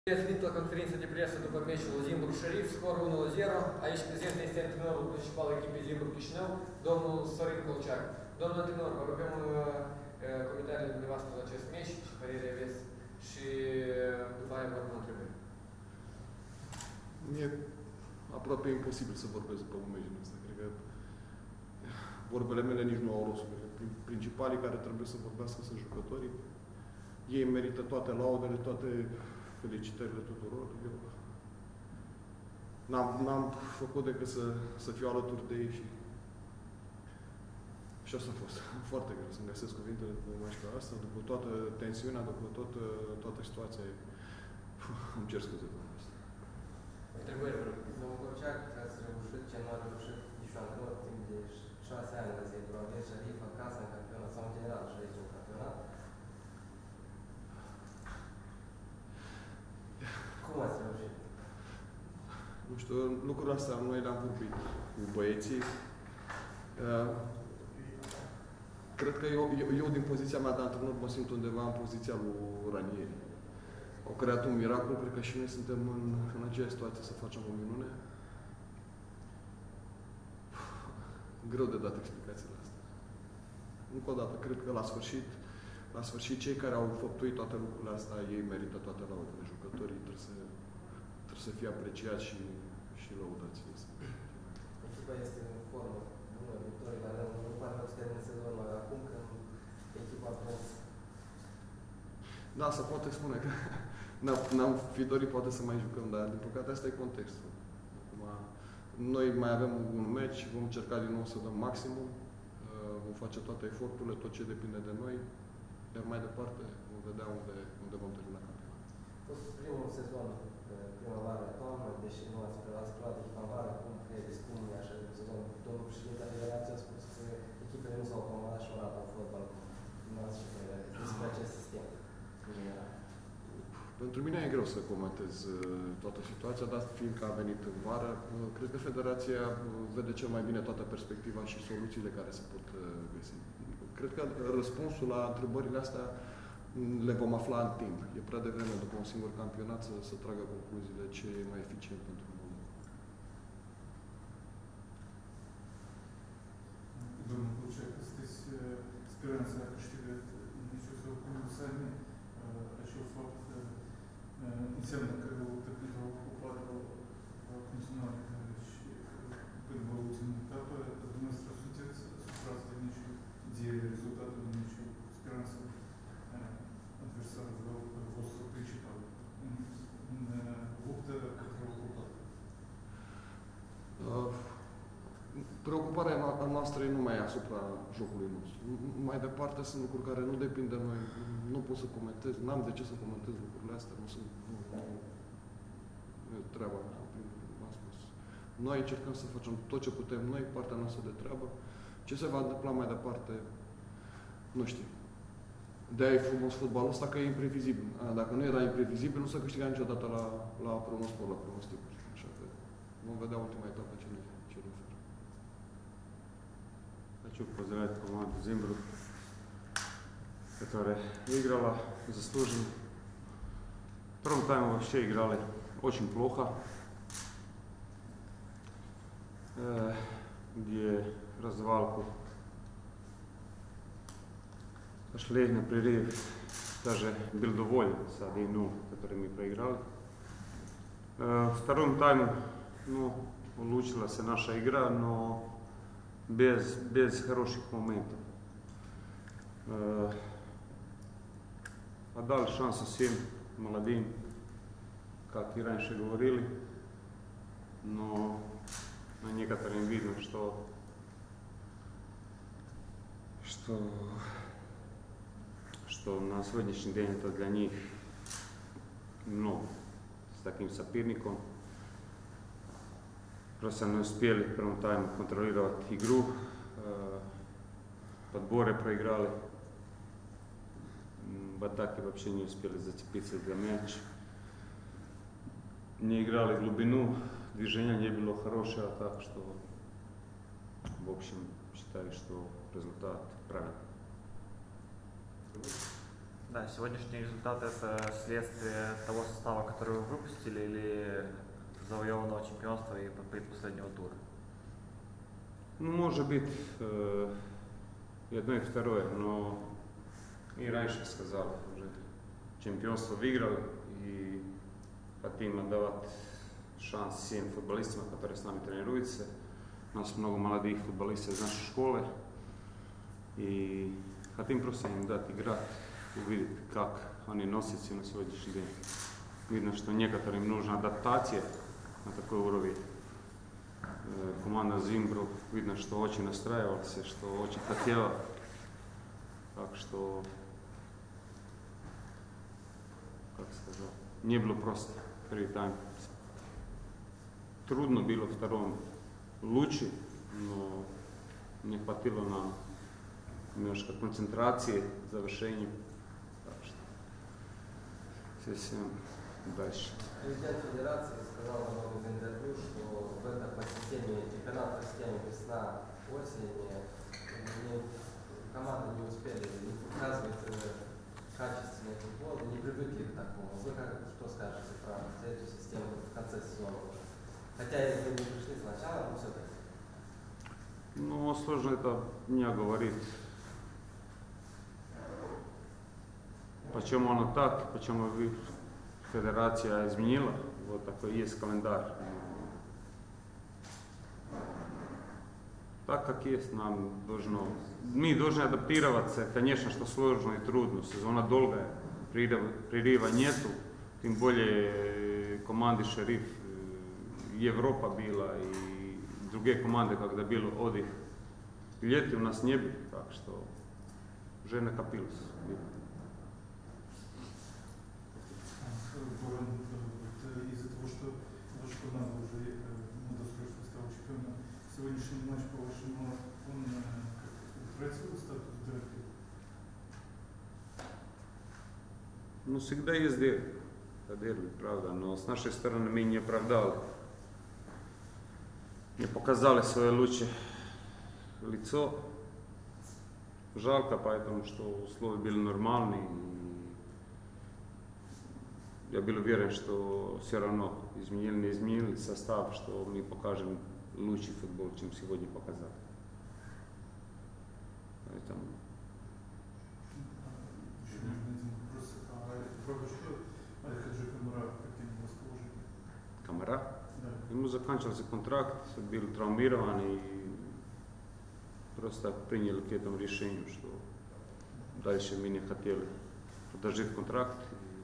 Ținut la conferința de presă după meciul Zimbru-Șerif, scorul 1-0. Aici prezent este antrenorul principal echipei Zimbru-Chișinău, domnul Sorin Colceac. Domnul antrenor, vă rugăm comentariile dumneavoastră la acest meci, ce părere aveți și după aia vă rugăm întrebări. E aproape imposibil să vorbesc după un meci din ăsta. Cred că vorbele mele nici nu au rostul. Principalii care trebuie să vorbească sunt jucătorii. Ei merită toate laudele, toate felicitările tuturor. Eu n-am făcut decât să fiu alături de ei și asta a fost foarte greu să-mi găsesc cuvintele după un meci ca asta, după toată tensiunea, după toată situația. Îmi cer scuze pentru asta. Întrebări, vă rog. Domnul Colceac, ați reușit ce nu a reușit nici antrenor timp de 6 ani la Zimbru. Aveți Șerif acasă în campionat sau în general și aici în campionat. Cum ați reușit? Nu știu, lucrul ăsta noi le-am vorbit cu băieții. Cred că eu din poziția mea de antrenor mă simt undeva în poziția lui Ranieri. Au creat un miracol, cred că și noi suntem în aceeași situație să facem o minune. Greu de dat explicațiile astea. Încă o dată, cred că la sfârșit cei care au făptuit toate lucrurile astea, ei merită toate laudele. Jucătorii trebuie să fie apreciați și lăudați. Echipa este în formă bună, victorie, dar nu pare să termine sezonul acum când echipa prins. Da, se poate spune că n-am fi dorit poate să mai jucăm, dar din păcate asta e contextul. Acum, noi mai avem un meci, vom încerca din nou să dăm maximum, vom face toate eforturile, tot ce depinde de noi, iar mai departe vom vedea unde vom termina campionatul. A fost primul sezon, primăvară-toamnă, deși nu ați preluat echipa în vară, cum credeți, cum e așa de sezon? Domnul președinte al Federației a spus că echipele nu s-au acomodat și au arată în fotbal. Nu ați ce părere despre acest sistem. Pentru mine e greu să comentez toată situația, dar fiindcă a venit în vară, cred că Federația vede cel mai bine toată perspectiva și soluțiile care se pot găsi. Cred că răspunsul la întrebările astea le vom afla în timp. E prea devreme, după un singur campionat, să tragă concluziile ce e mai eficient pentru noi. Domnul Colceac, sunteți speranța câștigă meciul sau cum sami acel fapt înseamnă că pentru o patru va continua și până la ultimul etapă, dumneavoastră sunteți supărați de meciul, de rezultatul meciul, speranța adversarul vostru principal în luptă către o cupă. Preocuparea noastră e numai asupra jocului nostru. Mai departe sunt lucruri care nu depind de noi. Nu pot să comentez, n-am de ce să comentez lucrurile astea. Nu e treaba mea, v-am spus. Noi încercăm să facem tot ce putem noi, partea noastră de treabă. Ce se va întâmpla mai departe, nu știu. De-aia e frumos fotbalul ăsta, că e imprevizibil. Dacă nu era imprevizibil, nu s-a câștigat niciodată la pronosticuri, la pronosticuri. Așa că vom vedea ultima etapă ce ne oferă. Хочу поздравить команду Зимбру, которая выиграла заслуженно. В втором тайме вообще играли очень плохо, где раздевалку пошли на прерыв, даже был доволен с 1-0, который мы проиграли. В втором тайме улучшилась наша игра, но без хороших моментов. Отдали шанс всем молодым, как и раньше говорили, но некоторым видно, что на сегодняшний день это для них с таким соперником. Просто не успели в первом тайме контролировать игру, подборы проиграли, в атаке вообще не успели зацепиться за мяч, не играли в глубину, движение не было хорошее, так что в общем считаю, что результат правильный. Да, сегодняшний результат это следствие того состава, который вы выпустили, или завоеванного чемпионства и предпоследнего тура? Ну, может быть, и одно и второе, но и раньше сказал, уже чемпионство выиграли и хотим отдавать шанс всем футболистам, которые с нами тренируются. У нас много молодых футболистов из нашей школы и хотим просто им дать играть, увидеть, как они носятся на сегодняшний день. Видно, что некоторым нужна адаптация на такой уровень. Команда Зимбру, видно, что очень настраивался, что очень хотела. Так что, как сказать, не было просто первый тайм. Трудно было втором лучше, но не хватило на немножко концентрации, завершения. Так что, совсем дальше. Президент Федерации сказал в одном из интервью, что в этом по системе чемпионата, системе весна-осень команды не успели показывать качественный футбол, не привыкли к такому. Вы что скажете про эту систему в конце сезона уже? Хотя и вы не пришли сначала, но все-таки. Ну, сложно это мне говорить. Почему оно так, почему федерация изменила, вот такой есть календарь. Так как есть, мы должны адаптироваться. Конечно, что сложно и трудно, сезона долгая, прерыва нету, тем более команды Шериф, Европа была и другие команды, когда был отдых. Лета у нас не было, так что уже накопилось. Из-за того, что ваша команда уже досрочно стала чемпионом, сегодняшний матч, по-вашему, он утратил статус дерби? Ну, всегда есть дерби, правда, но с нашей стороны мы не оправдали. Не показали свое лучшее лицо. Жалко, поэтому что условия были нормальные. Я был уверен, что все равно не изменили состав, что мы покажем лучший футбол, чем сегодня показали. Поэтому... Еще можно один вопрос. Правда, что Аль-Хаджи Камара каким расположением? Камара? Да. Ему заканчивался контракт, был травмирован и просто приняли к этому решению, что дальше мы не хотели продолжить контракт.